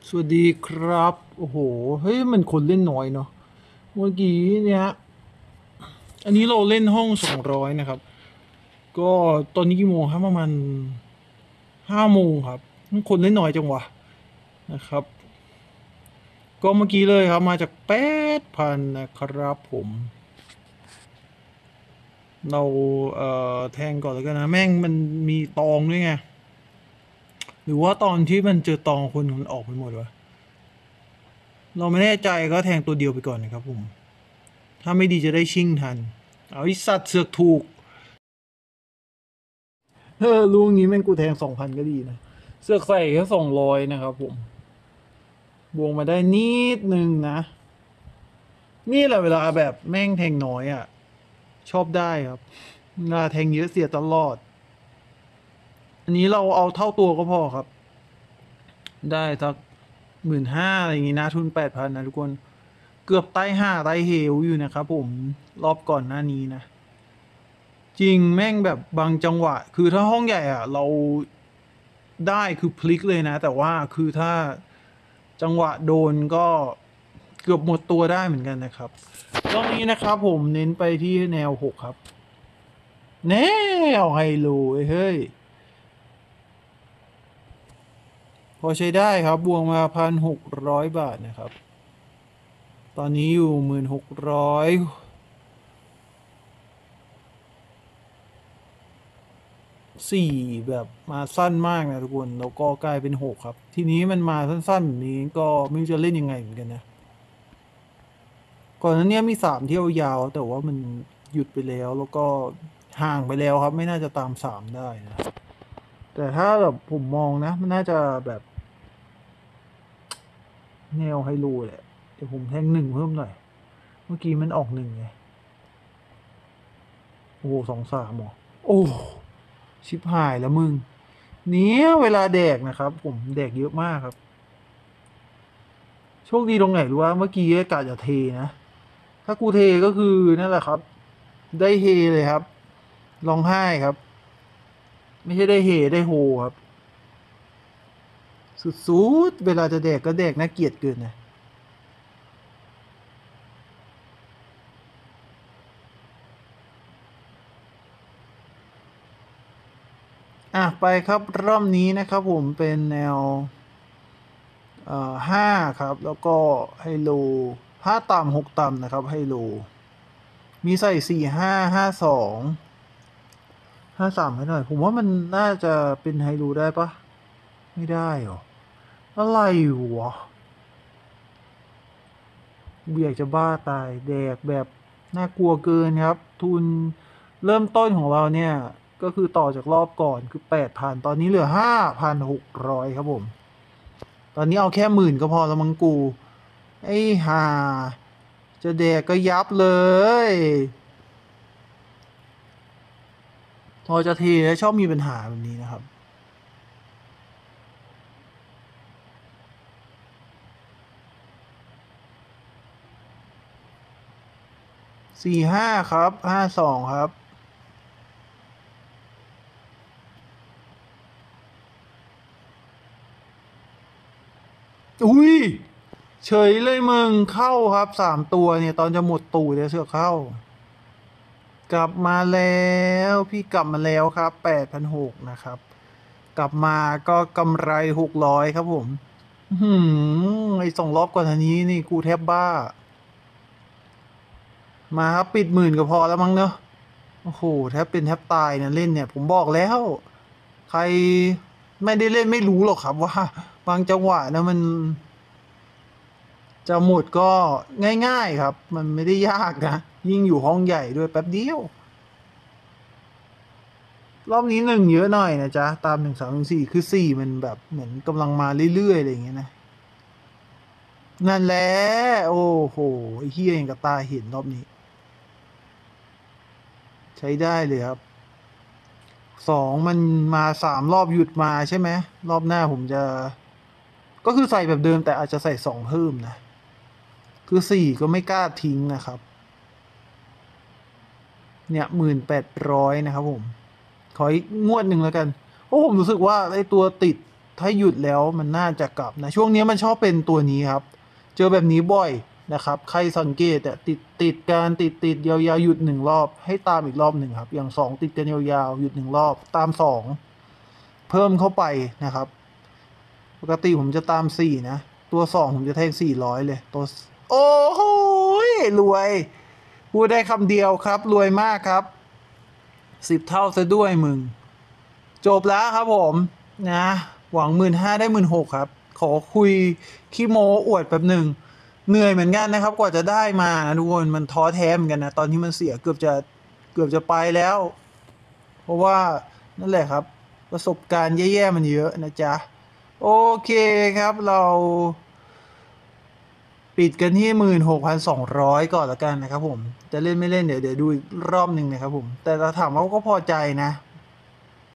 สวัสดีครับโอ้โหเฮ้ยมันคนเล่นน้อยเนาะเมื่อกี้เนี่ยอันนี้เราเล่นห้อง200นะครับก็ตอนนี้กี่โมงครับประมาณ5 โมงครับคนเล่นน้อยจังวะนะครับก็เมื่อกี้เลยครับมาจาก8,000นะครับผมเราแทงก่อนแล้วกันนะแม่งมันมีตองด้วยไงหรือว่าตอนที่มันเจอตองคนมันออกไปหมดวะเราไม่แน่ใจก็แทงตัวเดียวไปก่อนนะครับผมถ้าไม่ดีจะได้ชิ่งทันเอาไอสัตว์เสือกถูก ลูกนี้แม่งกูแทง2,000ก็ดีนะเสือกใส่แค่200นะครับผมบวกมาได้นิดนึงนะนี่แหละเวลาแบบแม่งแทงน้อยอ่ะชอบได้ครับเวลาแทงเยอะเสียตลอดอันนี้เราเอาเท่าตัวก็พอครับได้สัก15,000อะไรอย่างงี้นะทุน8,000นะทุกคนเกือบไต้ห้าไต้เหวอยู่นะครับผมรอบก่อนหน้านี้นะจริงแม่งแบบบางจังหวะคือถ้าห้องใหญ่อ่ะเราได้คือพลิกเลยนะแต่ว่าคือถ้าจังหวะโดนก็เกือบหมดตัวได้เหมือนกันนะครับตอนนี้นะครับผมเน้นไปที่แนว6ครับแนวไฮโลเฮ้ยพอใช้ได้ครับบวกมา1,600 บาทนะครับตอนนี้อยู่1,604แบบมาสั้นมากนะทุกคนแล้วก็กลายเป็น6ครับทีนี้มันมาสั้นๆแบบนี้ก็ไม่รู้จะเล่นยังไงเหมือนกันนะ ก่อนหน้านี้มี3 เที่ยวยาวแต่ว่ามันหยุดไปแล้วแล้วก็ห่างไปแล้วครับไม่น่าจะตาม3ได้นะแต่ถ้าแบบผมมองนะมันน่าจะแบบแนวไฮโลแหละเดี๋ยวผมแทง1เพิ่มหน่อยเมื่อกี้มันออก1ไงโอ้โห23หรอโอ้ชิบหายแล้วมึงเนี้ยเวลาแดกนะครับผมแดกเยอะมากครับโชคดีตรงไหนรู้ว่าเมื่อกี้กะจะเทนะถ้ากูเทก็คือนั่นแหละครับได้เฮเลยครับร้องไห้ครับ ไม่ใช่ได้เฮได้โฮครับสุดๆเวลาจะแดกก็แดกน่าเกลียดเกินนะไปครับรอบนี้นะครับผมเป็นแนวห้าครับแล้วก็ไฮโล5 ต่ำ6 ต่ำนะครับไฮโลมีใส่455253ให้หน่อยผมว่ามันน่าจะเป็นไฮโลได้ปะไม่ได้หรออะไรวะเบียกจะบ้าตายแดกแบบน่ากลัวเกินครับทุนเริ่มต้นของเราเนี่ยก็คือต่อจากรอบก่อนคือ8,000ตอนนี้เหลือ5,600ครับผมตอนนี้เอาแค่10,000ก็พอแล้วมังกูไอ้ห่าจะแดกก็ยับเลยพอจะเทแล้วชอบมีปัญหาแบบนี้นะครับ45ครับ52ครับอุ้ยเฉยเลยมึงเข้าครับ3 ตัวเนี่ยตอนจะหมดตู่เนี่ยเสือกเข้ากลับมาแล้วพี่กลับมาแล้วครับ8,600นะครับกลับมาก็กำไร600ครับผมไอ้2 รอบก่อนอันนี้นี่กูแทบบ้ามาครับปิด10,000ก็พอแล้วมั้งเนอะโอ้โหแทบเป็นแทบตายนะเล่นเนี่ยผมบอกแล้วใครไม่ได้เล่นไม่รู้หรอกครับว่าบางจังหวะนะมันจะหมดก็ง่ายๆครับมันไม่ได้ยากนะยิ่งอยู่ห้องใหญ่ด้วยแป๊บเดียว รอบนี้1เยอะหน่อยนะจ๊ะตาม1 3 1 4คือ4มันแบบเหมือนกำลังมาเรื่อยๆอะไรอย่างเงี้ยนะนั่นแหละโอ้โหไอ้เฮียอย่างกับตาเห็นรอบนี้ใช้ได้เลยครับ2มันมา3 รอบหยุดมาใช่ไหมรอบหน้าผมจะก็คือใส่แบบเดิมแต่อาจจะใส่2เพิ่มนะคือ4ก็ไม่กล้าทิ้งนะครับเนี่ย1800นะครับผมขออีกงวดหนึ่งแล้วกันเพราะผมรู้สึกว่าไอ้ตัวติดถ้าหยุดแล้วมันน่าจะกลับนะช่วงนี้มันชอบเป็นตัวนี้ครับเจอแบบนี้บ่อยนะครับใครสังเกตอะติดการติดยาวๆหยุดหนึ่งรอบให้ตามอีกรอบหนึ่งครับอย่างสองติดกันยาวๆหยุดหนึ่งรอบตามสองเพิ่มเข้าไปนะครับปกติผมจะตามสี่นะตัวสองผมจะแทง400เลยตัวโอ้โหรวยพูดได้คำเดียวครับรวยมากครับ10 เท่าซะด้วยมึงจบแล้วครับผมนะหวัง15,000ได้16,000ครับขอคุยขี้โมอวดแป๊บหนึ่งเหนื่อยเหมือนกันนะครับกว่าจะได้มานะทุกคนมันท้อแท้เหมือนกันนะตอนที่มันเสียเกือบจะไปแล้ว เพราะว่านั่นแหละครับประสบการณ์แย่ๆมันเยอะนะจ๊ะโอเคครับเราปิดกันที่16,200ก่อนละกันนะครับผมจะเล่นไม่เล่นเดี๋ยวดูอีกรอบหนึ่งนะครับผมแต่เราถามว่าก็พอใจนะ